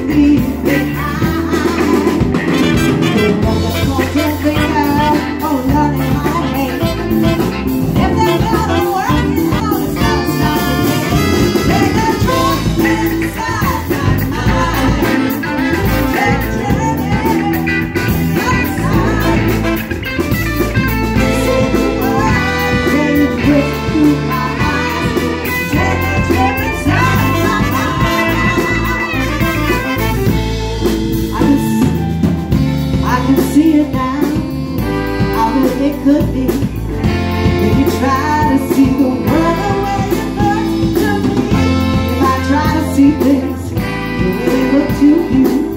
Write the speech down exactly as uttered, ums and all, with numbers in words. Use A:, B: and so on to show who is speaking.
A: leave behind. The one that's gonna tell me now, oh honey, I hate. If they gotta work it out, it's not stopping me. Take a trip inside my mind. Take a journey outside. See the world when you look through my eyes. Take a trip inside my mind. I can, I can see it now, how good it could be. If you try to see the world the way it looks to me. If I try to see things the way they look to you.